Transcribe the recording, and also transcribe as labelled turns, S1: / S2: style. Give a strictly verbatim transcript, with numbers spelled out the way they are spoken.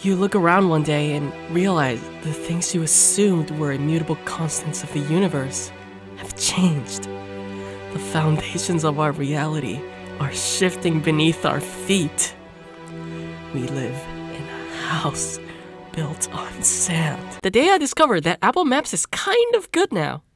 S1: You look around one day and realize the things you assumed were immutable constants of the universe have changed. The foundations of our reality are shifting beneath our feet. We live in a house built on sand. The day I discovered that Apple Maps is kind of good now.